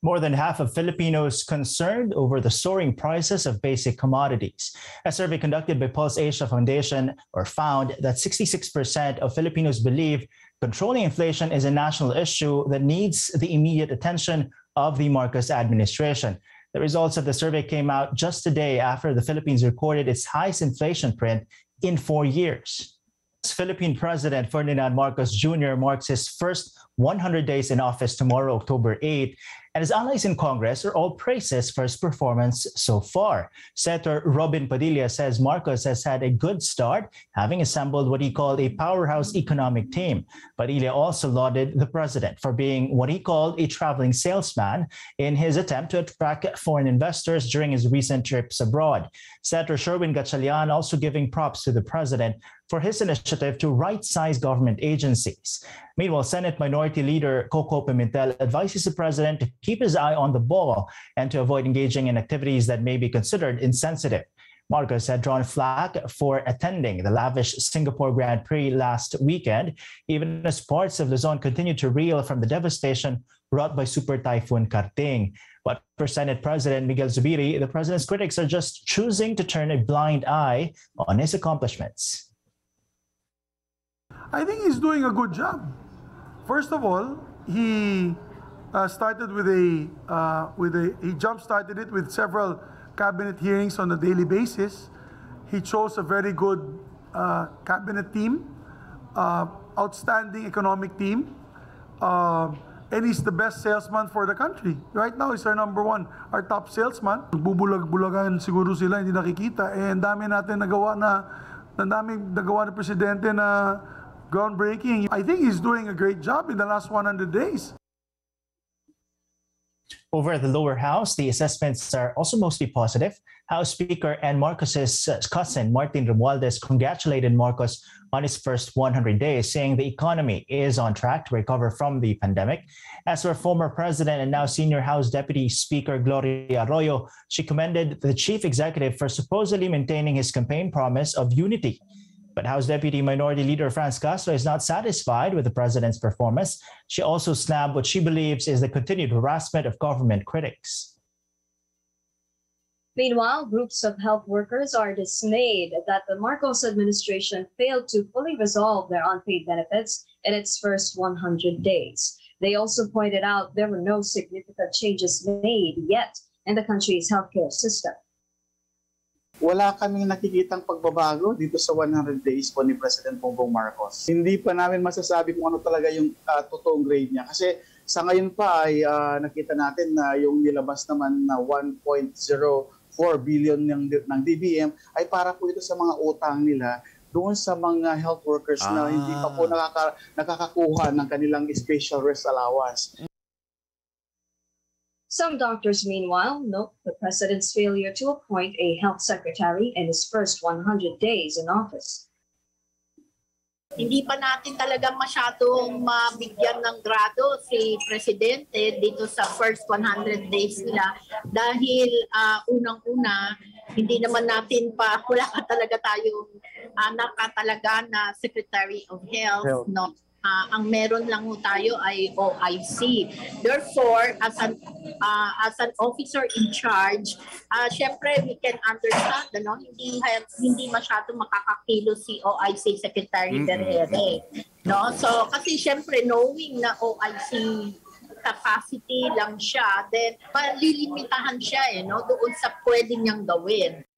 More than half of Filipinos concerned over the soaring prices of basic commodities. A survey conducted by Pulse Asia Foundation found that 66% of Filipinos believe controlling inflation is a national issue that needs the immediate attention of the Marcos administration. The results of the survey came out just a day after the Philippines recorded its highest inflation print in 4 years. Philippine President Ferdinand Marcos Jr. marks his first 100 days in office tomorrow, October 8, and his allies in Congress are all praises for his performance so far. Senator Robin Padilla says Marcos has had a good start, having assembled what he called a powerhouse economic team. Padilla also lauded the president for being what he called a traveling salesman in his attempt to attract foreign investors during his recent trips abroad. Senator Sherwin Gatchalian also giving props to the president for his initiative to right-size government agencies. Meanwhile, Senate Minority Leader Coco Pimentel advises the president to keep his eye on the ball and to avoid engaging in activities that may be considered insensitive. Marcos had drawn flack for attending the lavish Singapore Grand Prix last weekend, even as parts of Luzon continued to reel from the devastation wrought by Super Typhoon Karting. But for Senate President Miguel Zubiri, the president's critics are just choosing to turn a blind eye on his accomplishments. I think he's doing a good job. First of all, he started with he jump-started it with several cabinet hearings on a daily basis. He chose a very good cabinet team, outstanding economic team, and he's the best salesman for the country. Right now, he's our number one, our top salesman. Bubulag-bulagan siguro sila, hindi nakikita. Eh, ang dami natin nagawa ng presidente na groundbreaking. I think he's doing a great job in the last 100 days. Over at the lower house, the assessments are also mostly positive. House Speaker and Marcos's cousin, Martin Romualdez, congratulated Marcos on his first 100 days, saying the economy is on track to recover from the pandemic. As for former President and now Senior House Deputy Speaker Gloria Arroyo, she commended the chief executive for supposedly maintaining his campaign promise of unity. But House Deputy Minority Leader Franz Castro is not satisfied with the president's performance. She also snapped what she believes is the continued harassment of government critics. Meanwhile, groups of health workers are dismayed that the Marcos administration failed to fully resolve their unpaid benefits in its first 100 days. They also pointed out there were no significant changes made yet in the country's healthcare system. Wala kaming nakikitang pagbabago dito sa 100 days po ni President Bongbong Marcos. Hindi pa namin masasabi kung ano talaga yung totoong grade niya. Kasi sa ngayon pa ay nakita natin na yung nilabas naman na 1.04 billion ng DBM ay para po ito sa mga utang nila doon sa mga health workers na hindi pa po nakakakuha ng kanilang special rest allowance. Some doctors, meanwhile, note the president's failure to appoint a health secretary in his first 100 days in office. Hindi pa natin talaga masyadong mabigyan ng grado si Presidente dito sa first 100 days nila dahil unang-una, hindi naman natin pa, wala ka talaga tayong nakatalaga na Secretary of Health, no? Ang meron lang tayo ay OIC. Therefore, as an officer in charge, syempre we can understand, no? Hindi masyadong makakakilo si OIC Secretary Berhere, no? So kasi syempre knowing na OIC capacity lang siya, then malilimitahan siya no doon sa pwede niyang gawin.